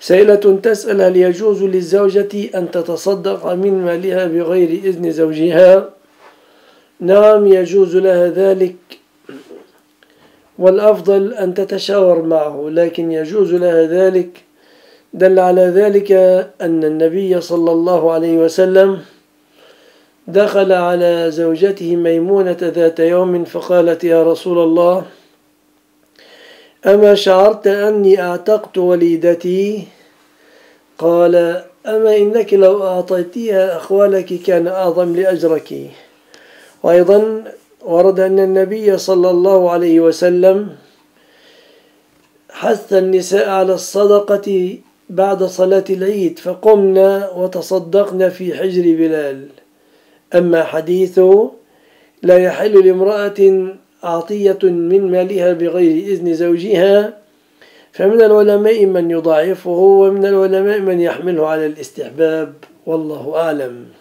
سائلة تسأل: هل يجوز للزوجة أن تتصدق من مالها بغير إذن زوجها؟ نعم، يجوز لها ذلك، والأفضل أن تتشاور معه، لكن يجوز لها ذلك. دل على ذلك أن النبي صلى الله عليه وسلم دخل على زوجته ميمونة ذات يوم فقالت: يا رسول الله، أما شعرت أني أعتقت وليدتي؟ قال: أما إنك لو أعطيتيها أخوالك كان أعظم لأجرك. وأيضا ورد أن النبي صلى الله عليه وسلم حث النساء على الصدقة بعد صلاة العيد، فقمنا وتصدقنا في حجر بلال. أما حديث لا يحل لامرأة عطية من مالها بغير إذن زوجها، فمن العلماء من يضاعفه، ومن العلماء من يحمله على الاستحباب، والله أعلم.